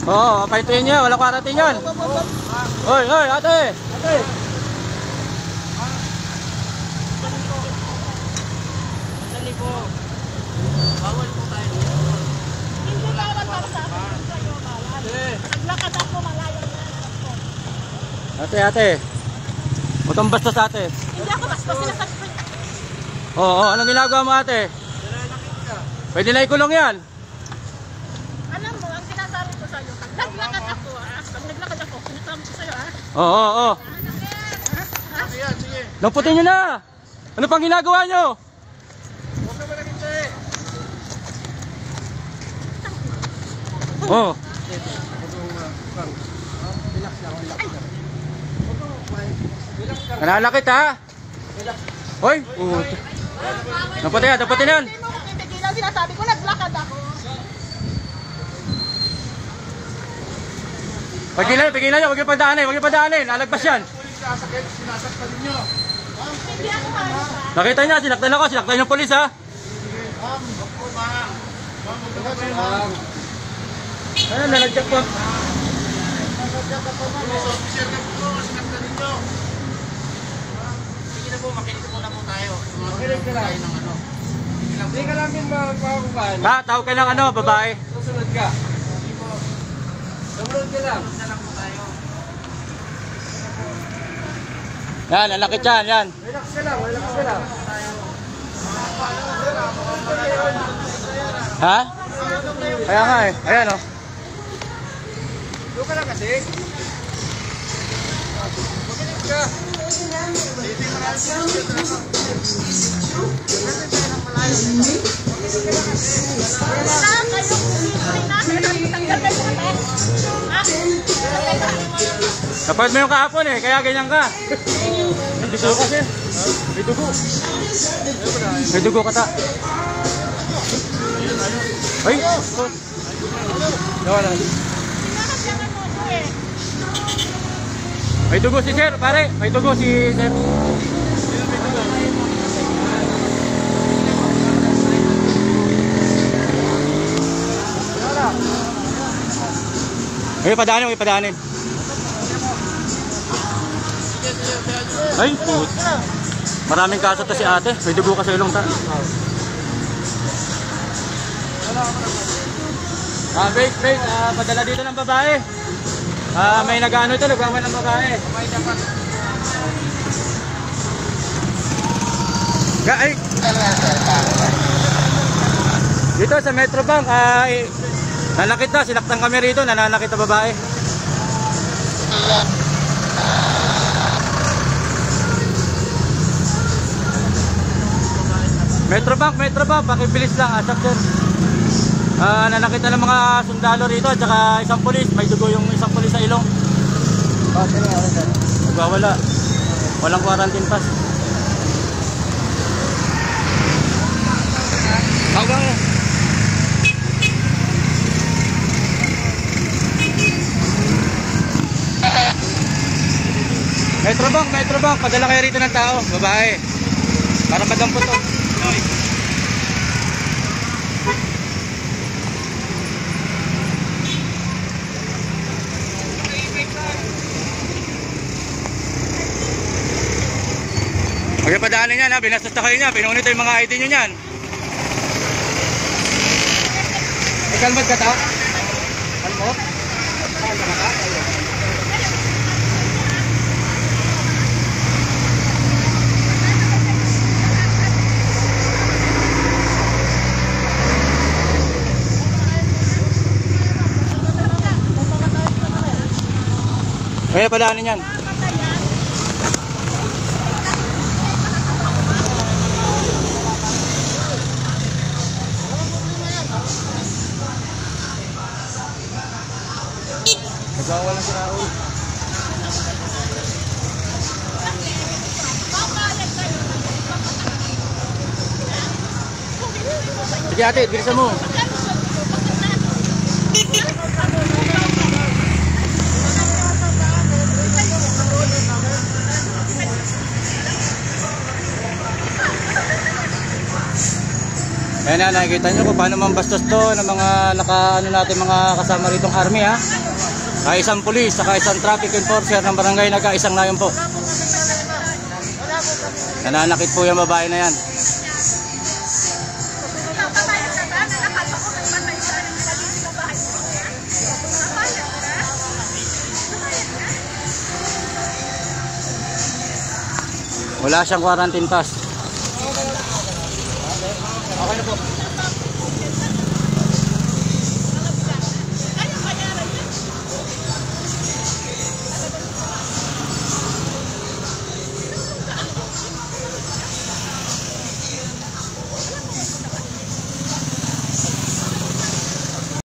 Oo, paituin niya. Walang karating yan. Hoy, hoy, ate. Ate. Dali po. Bawal po tayo. Hindi bawal para sa akin. Naglakad ako malayo na. Ate, ate. Utang bastos ate. Hindi ako bastos. Sinasabi ko. Oo, anong ginagawa mo ate? Pwede na ikulong yan. Alam mo, ang sinasabi ko sa'yo, pag naglakad ako, pag naglakad ako, sinasabi ko sa'yo, Oo, oo. Lamputin nyo na. Ano pang ginagawa nyo? Oo. Nananakit ha? Hoy. Lamputin yan, lamputin yan. Hindi mo ko titigilan, sinasabi ko, naglakad ako. Pigilan nyo, huwag yung padaanin, huwag yung padaanin. Lalagpas yan. Hindi ako kaya. Nakita niya, sinaktan ako, sinaktan yung polis ha. Ayun, nalagyak po. Sige na po, makinig muna po tayo. Makinig ka lang. Hindi ka lang din makakubahan. Ha, tawag ka ng ano, babae. Susunod ka. Sumunod ka lang. Na lang po tayo. Yan, nalakit yan, yan. Relax ka lang, relax ka lang. Ha? Kaya nga eh, ayan oh. Doon ka lang kasi. Makinig ka. Kapag mo yung kahapon eh, kaya ganyan ka. May dugo kasi. May dugo. May dugo kata. Ay! Wala. May dugo si sir, pare. May dugo si sir. Ay, padaanin, ay padaanin. Ay, put. Maraming kaso to si ate. May dugo ka sa ilong ta. Wait, padala dito ng babae. May nag-ano ito, nagwawan ng babae. Ay! Dito sa Metro Bank, nanakit na, sinaktan kami rito, nananakit na babae. Metro Bank, pakibilis lang, asap sir. Nanakit na ng mga sundalo rito at saka isang pulis, may dugo yung isang pulis sa ilong. Nagwawala. Walang quarantine pass. Hanggang Metro Bank, padala kayo rito ng tao, babae. Para madampot to. Huwag padaanin yan ha, binastos na kayo niya, pinunit yung mga ID nyo yan. Kalmot ka ta? Kalmot? Kalmot ka ta? Huwag padaanin yan. Nagwawalan si Raul. Sige ate, bilisan mo. Ayan na, nakikita nyo kung paano mambastos to ng mga ano natin mga kasama ritong army ha. Isang pulis, saka isang traffic enforcer ng barangay Naga, isang nayon po. Nananakit po yung babae na yan. Papayag ka ba? Nakakala ko nagpatay sa paligid ng bahay mo. Papayag ka? Papayag ka? Wala siyang quarantine pass. Okay na po.